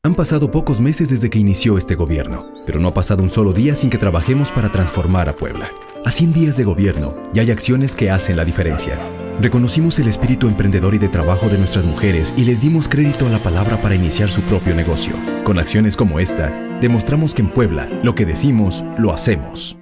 Han pasado pocos meses desde que inició este gobierno, pero no ha pasado un solo día sin que trabajemos para transformar a Puebla. A 100 días de gobierno, ya hay acciones que hacen la diferencia. Reconocimos el espíritu emprendedor y de trabajo de nuestras mujeres y les dimos crédito a la palabra para iniciar su propio negocio. Con acciones como esta, demostramos que en Puebla, lo que decimos, lo hacemos.